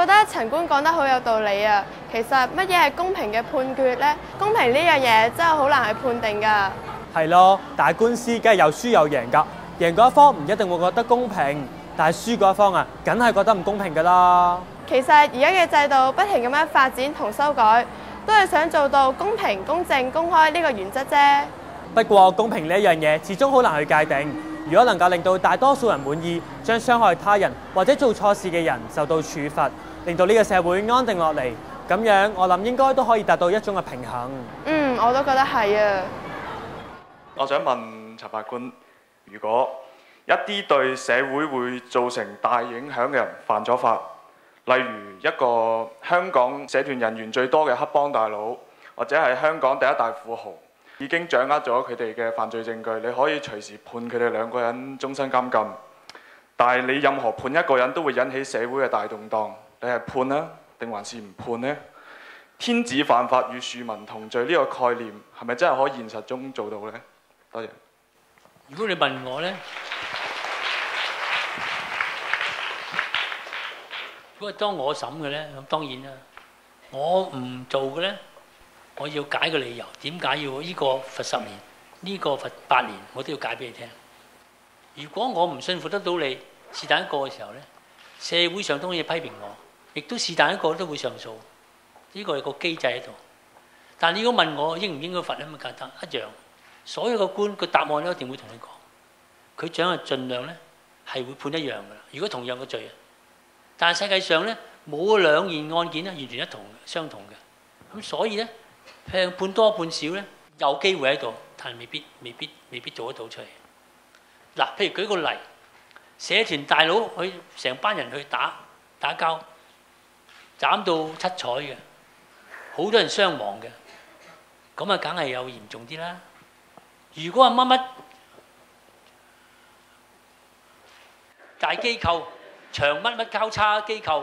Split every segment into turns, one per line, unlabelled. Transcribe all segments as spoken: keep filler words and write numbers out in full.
覺得陳官講得好有道理啊！其實乜嘢係公平嘅判決呢？公平呢樣嘢真係好難去判定㗎。
係咯，但係官司梗係有輸有贏㗎。贏嗰一方唔一定會覺得公平，但係輸嗰一方啊，梗係覺得唔公平㗎啦。
其實而家嘅制度不停咁樣發展同修改，都係想做到公平、公正、公開呢個原則啫。
不過公平呢一樣嘢始終好難去界定。如果能夠令到大多數人滿意，將傷害他人或者做錯事嘅人受到處罰，令到呢個社會安定落嚟，咁樣我諗應該都可以達到一種嘅平衡。
嗯，我都覺得係啊。
我想問陳法官，如果一啲對社會會造成大影響嘅人犯咗法，例如一個香港社團人員最多嘅黑幫大佬，或者係香港第一大富豪，已經掌握咗佢哋嘅犯罪證據，你可以隨時判佢哋兩個人終身監禁。但係你任何判一個人都會引起社會嘅大動盪，你係判呢定還是唔判呢？天子犯法與庶民同罪呢個概念係咪真係可以現實中做到呢？多謝。
如果你問我呢，如果當我審嘅呢，咁當然啦，我唔做嘅呢，我要解個理由，點解要呢個罰十年，呢個罰八年，我都要解俾你聽。如果我唔信服得到你，是但一個嘅時候呢，社會上都可以批評我，亦都是但一個都會上訴，呢個係個機制喺度。但係你如果問我應唔應該罰咁簡單，一樣，所有個官個答案都一定會同你講，佢將係盡量呢係會判一樣㗎啦。如果同樣嘅罪啊，但係世界上呢，冇兩件案件呢完全一同相同嘅，咁所以呢，譬如判多判少呢，有機會喺度，但係未必未必未必做得到出嚟。嗱，譬如舉個例，社團大佬去成班人去打打交，斬到七彩嘅，好多人傷亡嘅，咁啊梗係有嚴重啲啦。如果係乜乜大機構、長乜乜交叉機構，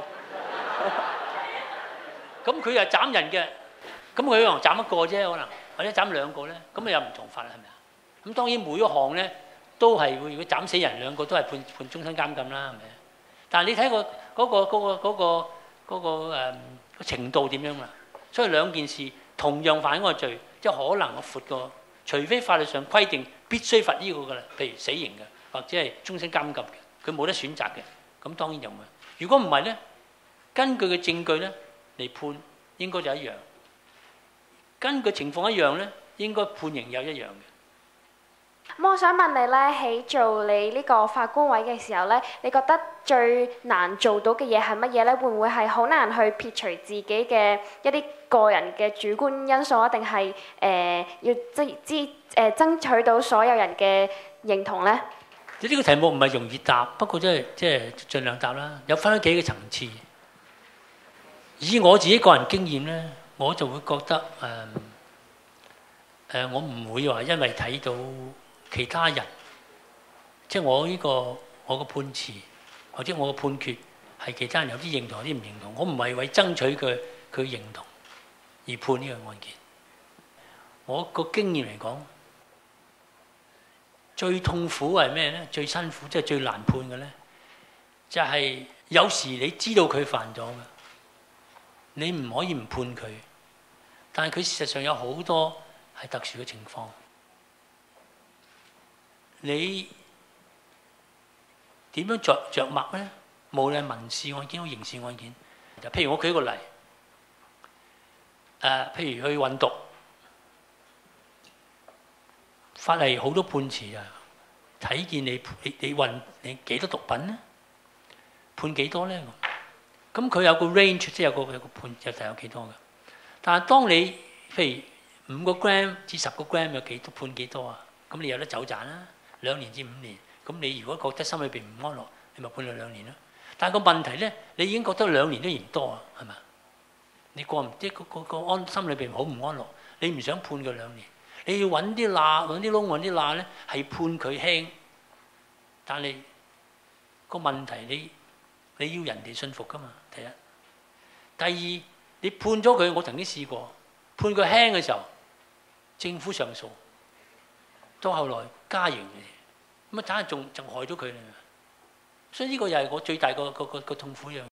咁佢又斬人嘅，咁佢可能斬一個啫，可能或者斬兩個咧，咁啊又唔同法啦，係咪啊？咁當然每一項咧都係會，如果斬死人兩個都係判判終身監禁啦，係咪？但係你睇個嗰個嗰個嗰個嗰個誒程度點樣啦？所以兩件事同樣犯嗰個罪，即係可能我闊過。除非法律上規定必須罰呢個㗎啦，譬如死刑嘅，或者係終身監禁嘅，佢冇得選擇嘅，咁當然就唔會。如果唔係咧，根據嘅證據咧嚟判，應該就一樣。根據情況一樣咧，應該判刑又一樣嘅。
咁我想問你咧，喺做你呢個法官位嘅時候咧，你覺得最難做到嘅嘢係乜嘢咧？會唔會係好難去撇除自己嘅一啲個人嘅主觀因素啊？定係誒要即知誒、呃、爭取到所有人嘅認同咧？
你呢個題目唔係容易答，不過即係即係盡量答啦。有分咗幾個層次。以我自己個人經驗咧，我就會覺得誒誒、呃呃，我唔會話因為睇到其他人，即係我呢個我個判詞或者我個判決係其他人有啲認同有啲唔認同，我唔係為爭取佢佢認同而判呢個案件。我個經驗嚟講，最痛苦係咩咧？最辛苦即係最難判嘅咧，就係有時你知道佢犯咗嘅，你唔可以唔判佢，但係佢事實上有好多係特殊嘅情況。你點樣着著墨咧？無論係民事案件或刑事案件，就譬如我舉個例，誒、呃，譬如去運毒，法例好多判詞啊，睇見你你你運你幾多毒品咧，判幾多咧？咁佢有個 range，即係有個有個判就係有幾多嘅。但係當你譬如五個 gram 至十個 gram 有幾多判幾多啊？咁你有得走盞啦。兩年至五年，咁你如果覺得心裏邊唔安樂，你咪判佢兩年咯。但係個問題咧，你已經覺得兩年都嫌多啊，係咪？你過唔即係個個安心裏邊好唔安樂，你唔想判佢兩年，你要揾啲罅揾啲窿揾啲罅咧，係判佢輕。但係個問題你你要人哋信服㗎嘛？第一，第二你判咗佢，我曾經試過判佢輕嘅時候，政府上訴。到後來加刑嘅，咁啊，真係仲仲害咗佢啦。所以呢個又係我最大個個個個痛苦一樣。